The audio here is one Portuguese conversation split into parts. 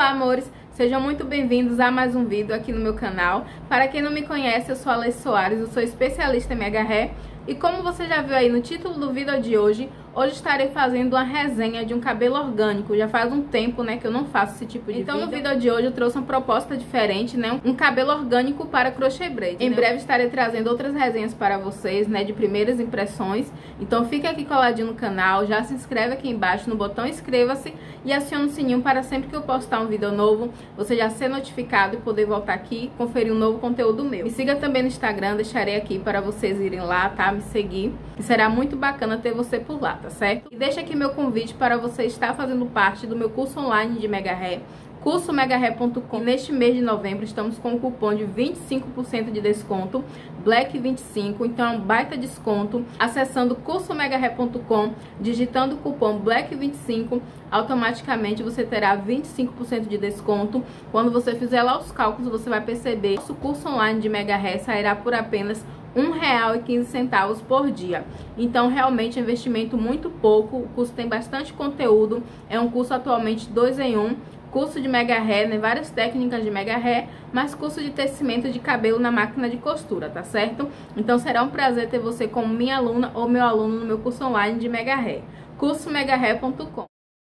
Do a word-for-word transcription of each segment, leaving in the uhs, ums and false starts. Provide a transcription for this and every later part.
Olá, amores! Sejam muito bem-vindos a mais um vídeo aqui no meu canal. Para quem não me conhece, eu sou a Alessia Soares, eu sou especialista em mega hair. E como você já viu aí no título do vídeo de hoje, hoje estarei fazendo uma resenha de um cabelo orgânico. Já faz um tempo, né, que eu não faço esse tipo de então, vídeo. Então no vídeo de hoje eu trouxe uma proposta diferente, né, um cabelo orgânico para crochet braid. Em né? breve estarei trazendo outras resenhas para vocês, né, de primeiras impressões. Então fica aqui coladinho no canal, já se inscreve aqui embaixo no botão inscreva-se e aciona o sininho para sempre que eu postar um vídeo novo, você já ser notificado e poder voltar aqui e conferir um novo conteúdo meu. Me siga também no Instagram, deixarei aqui para vocês irem lá, tá? Me seguir. E será muito bacana ter você por lá, tá certo? E deixa aqui meu convite para você estar fazendo parte do meu curso online de mega hair, curso mega hair ponto com. Neste mês de novembro estamos com um cupom de vinte e cinco por cento de desconto, Black vinte e cinco, então é um baita desconto. Acessando curso mega hair ponto com, digitando o cupom Black vinte e cinco, automaticamente você terá vinte e cinco por cento de desconto. Quando você fizer lá os cálculos, você vai perceber que nosso curso online de mega hair sairá por apenas um real e quinze centavos por dia. Então realmente é um investimento muito pouco. O curso tem bastante conteúdo, é um curso atualmente dois em um, curso de mega hair, né, várias técnicas de mega hair, mas curso de tecimento de cabelo na máquina de costura, tá certo? Então será um prazer ter você como minha aluna ou meu aluno no meu curso online de mega hair, curso mega hair ponto com.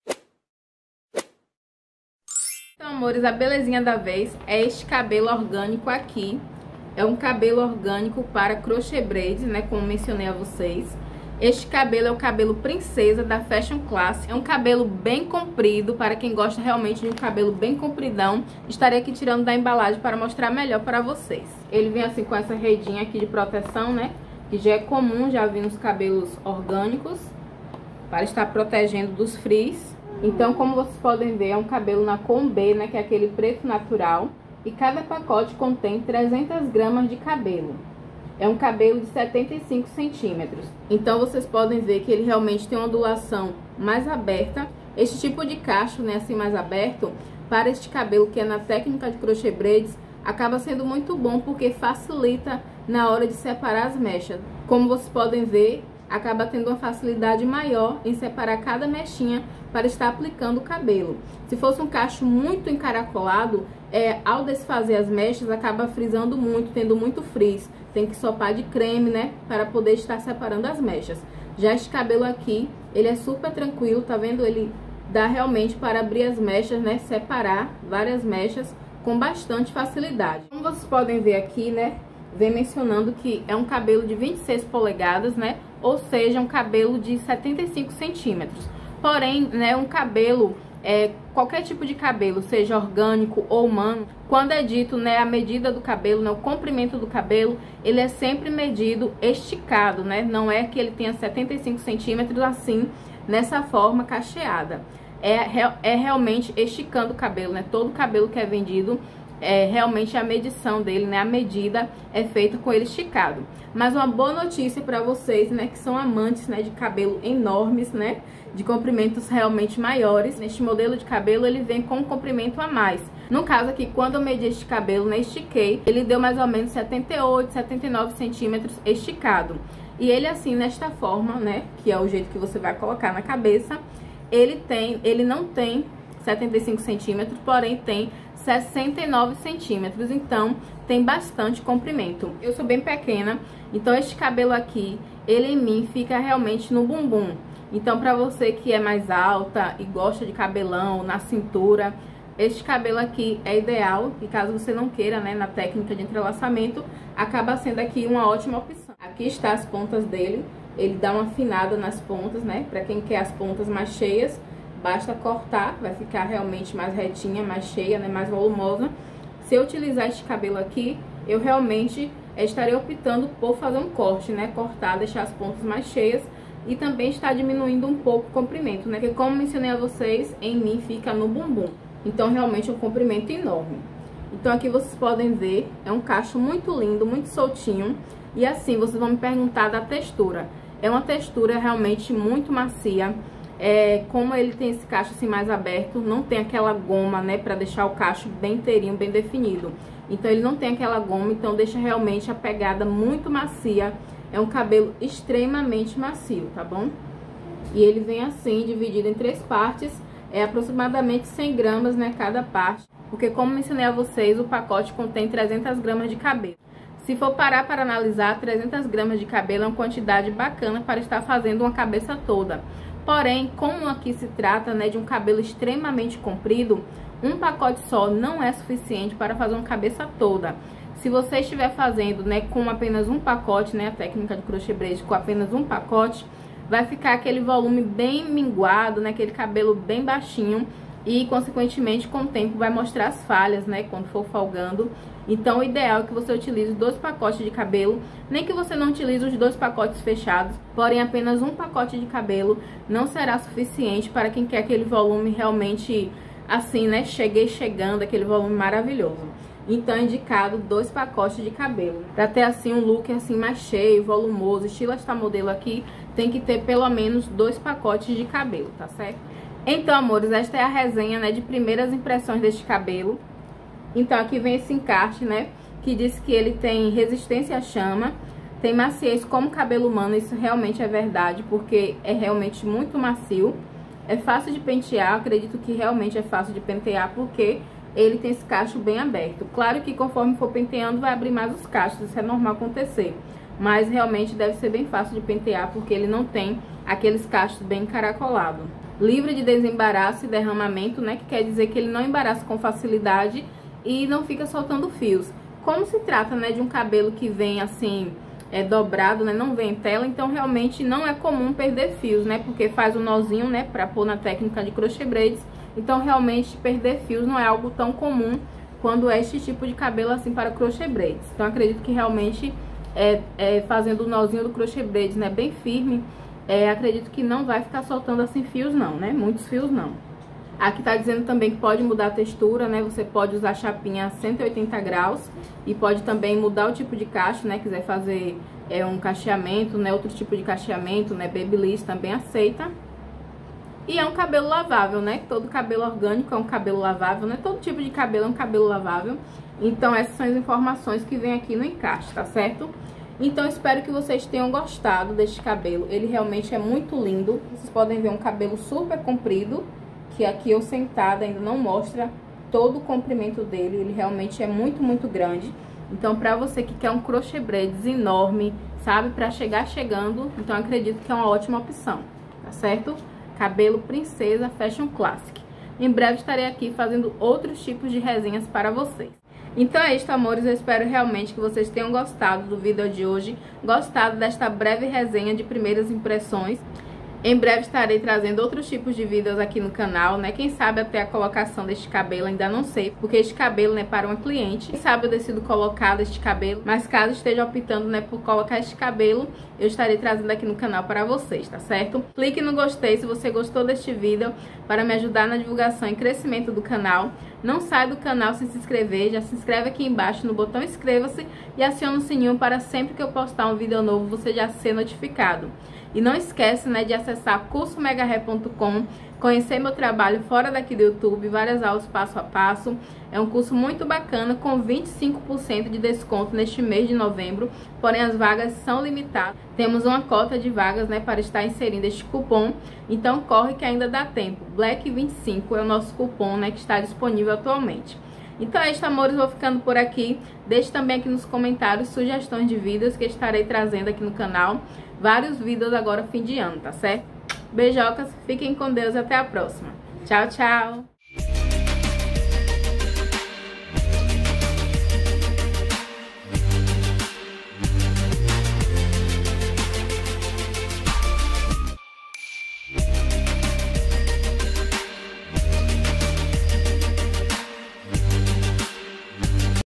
Então, amores, a belezinha da vez é este cabelo orgânico aqui. É um cabelo orgânico para crochet braids, né, como mencionei a vocês. Este cabelo é o cabelo princesa da Fashion Class. É um cabelo bem comprido, para quem gosta realmente de um cabelo bem compridão. Estarei aqui tirando da embalagem para mostrar melhor para vocês. Ele vem assim com essa redinha aqui de proteção, né, que já é comum, já vi nos cabelos orgânicos, para estar protegendo dos frizz. Então, como vocês podem ver, é um cabelo na cor B, né, que é aquele preto natural. E cada pacote contém trezentas gramas de cabelo. É um cabelo de setenta e cinco centímetros. Então vocês podem ver que ele realmente tem uma ondulação mais aberta. Este tipo de cacho, né, assim mais aberto, para este cabelo que é na técnica de crochet braids, acaba sendo muito bom porque facilita na hora de separar as mechas. Como vocês podem ver, acaba tendo uma facilidade maior em separar cada mechinha para estar aplicando o cabelo. Se fosse um cacho muito encaracolado, é, ao desfazer as mechas, acaba frisando muito, tendo muito frizz. Tem que sopar de creme, né, para poder estar separando as mechas. Já este cabelo aqui, ele é super tranquilo, tá vendo? Ele dá realmente para abrir as mechas, né, separar várias mechas com bastante facilidade. Como vocês podem ver aqui, né, vem mencionando que é um cabelo de vinte e seis polegadas, né, ou seja, um cabelo de setenta e cinco centímetros. Porém, né, um cabelo, é, qualquer tipo de cabelo, seja orgânico ou humano, quando é dito, né, a medida do cabelo, né, o comprimento do cabelo, ele é sempre medido esticado, né, não é que ele tenha setenta e cinco centímetros assim, nessa forma cacheada. É, é realmente esticando o cabelo, né, todo cabelo que é vendido, é realmente a medição dele, né, a medida é feita com ele esticado. Mas uma boa notícia para vocês, né, que são amantes, né, de cabelo enormes, né, de comprimentos realmente maiores. Neste modelo de cabelo ele vem com um comprimento a mais. No caso aqui, quando eu medi este cabelo, né, estiquei, ele deu mais ou menos setenta e oito, setenta e nove centímetros esticado. E ele assim, nesta forma, né, que é o jeito que você vai colocar na cabeça, ele tem, ele não tem setenta e cinco centímetros, porém tem sessenta e nove centímetros, então tem bastante comprimento. Eu sou bem pequena, então este cabelo aqui, ele em mim fica realmente no bumbum. Então pra você que é mais alta e gosta de cabelão na cintura, este cabelo aqui é ideal. E caso você não queira, né, na técnica de entrelaçamento, acaba sendo aqui uma ótima opção. Aqui está as pontas dele, ele dá uma afinada nas pontas, né, pra quem quer as pontas mais cheias. Basta cortar, vai ficar realmente mais retinha, mais cheia, né, mais volumosa. Se eu utilizar este cabelo aqui, eu realmente estarei optando por fazer um corte, né, cortar, deixar as pontas mais cheias e também está diminuindo um pouco o comprimento, né, porque como mencionei a vocês, em mim fica no bumbum. Então realmente é um comprimento enorme. Então aqui vocês podem ver, é um cacho muito lindo, muito soltinho. E assim, vocês vão me perguntar da textura. É uma textura realmente muito macia. É, como ele tem esse cacho assim mais aberto, não tem aquela goma, né, pra deixar o cacho bem inteirinho, bem definido. Então ele não tem aquela goma, então deixa realmente a pegada muito macia. É um cabelo extremamente macio, tá bom? E ele vem assim, dividido em três partes. é aproximadamente cem gramas, né, cada parte, porque como mencionei a vocês, o pacote contém trezentas gramas de cabelo. Se for parar para analisar, trezentas gramas de cabelo é uma quantidade bacana para estar fazendo uma cabeça toda. Porém, como aqui se trata, né, de um cabelo extremamente comprido, um pacote só não é suficiente para fazer uma cabeça toda. Se você estiver fazendo, né, com apenas um pacote, né, a técnica de crochê braid com apenas um pacote, vai ficar aquele volume bem minguado, né, aquele cabelo bem baixinho e, consequentemente, com o tempo vai mostrar as falhas, né, quando for folgando. Então, o ideal é que você utilize dois pacotes de cabelo, nem que você não utilize os dois pacotes fechados, porém apenas um pacote de cabelo não será suficiente para quem quer aquele volume realmente assim, né, cheguei chegando, aquele volume maravilhoso. Então, é indicado dois pacotes de cabelo. Para ter, assim, um look assim mais cheio, volumoso, estilo esta modelo aqui, tem que ter pelo menos dois pacotes de cabelo, tá certo? Então, amores, esta é a resenha, né, de primeiras impressões deste cabelo. Então, aqui vem esse encarte, né, que diz que ele tem resistência à chama, tem maciez como cabelo humano. Isso realmente é verdade, porque é realmente muito macio. É fácil de pentear, acredito que realmente é fácil de pentear, porque ele tem esse cacho bem aberto. Claro que conforme for penteando, vai abrir mais os cachos, isso é normal acontecer. Mas realmente deve ser bem fácil de pentear, porque ele não tem aqueles cachos bem encaracolados. Livre de desembaraço e derramamento, né, que quer dizer que ele não embaraça com facilidade e não fica soltando fios. Como se trata, né, de um cabelo que vem assim, é dobrado, né, não vem em tela, então realmente não é comum perder fios, né, porque faz o nozinho, né, pra pôr na técnica de crochê braids. Então realmente perder fios não é algo tão comum quando é este tipo de cabelo assim para crochê braids. Então acredito que realmente é, é fazendo o nozinho do crochê braids, né, bem firme, é, acredito que não vai ficar soltando assim fios não, né, muitos fios não. Aqui tá dizendo também que pode mudar a textura, né? Você pode usar chapinha a cento e oitenta graus e pode também mudar o tipo de cacho, né? Quiser fazer é, um cacheamento, né? Outro tipo de cacheamento, né? Babyliss também aceita. E é um cabelo lavável, né? Todo cabelo orgânico é um cabelo lavável, né? Todo tipo de cabelo é um cabelo lavável. Então essas são as informações que vem aqui no encarte, tá certo? Então espero que vocês tenham gostado deste cabelo. Ele realmente é muito lindo. Vocês podem ver um cabelo super comprido, que aqui eu sentada ainda não mostra todo o comprimento dele. Ele realmente é muito, muito grande. Então, pra você que quer um crochê braids enorme, sabe, pra chegar chegando, então acredito que é uma ótima opção, tá certo? Cabelo princesa fashion classic. Em breve estarei aqui fazendo outros tipos de resenhas para vocês. Então é isso, amores, eu espero realmente que vocês tenham gostado do vídeo de hoje, gostado desta breve resenha de primeiras impressões. Em breve estarei trazendo outros tipos de vídeos aqui no canal, né? Quem sabe até a colocação deste cabelo, ainda não sei, porque este cabelo, né, para uma cliente. Quem sabe eu decido colocar este cabelo, mas caso esteja optando, né, por colocar este cabelo, eu estarei trazendo aqui no canal para vocês, tá certo? Clique no gostei se você gostou deste vídeo, para me ajudar na divulgação e crescimento do canal. Não sai do canal sem se inscrever, já se inscreve aqui embaixo no botão inscreva-se e aciona o sininho para sempre que eu postar um vídeo novo você já ser notificado. E não esquece, né, de acessar curso mega ré ponto com, conhecer meu trabalho fora daqui do YouTube, várias aulas passo a passo. É um curso muito bacana com vinte e cinco por cento de desconto neste mês de novembro, porém as vagas são limitadas. Temos uma cota de vagas, né, para estar inserindo este cupom, então corre que ainda dá tempo. Black vinte e cinco é o nosso cupom, né, que está disponível atualmente. Então é isso, amores, vou ficando por aqui. Deixe também aqui nos comentários sugestões de vídeos que estarei trazendo aqui no canal. Vários vídeos agora fim de ano, tá certo? Beijocas, fiquem com Deus e até a próxima. Tchau, tchau!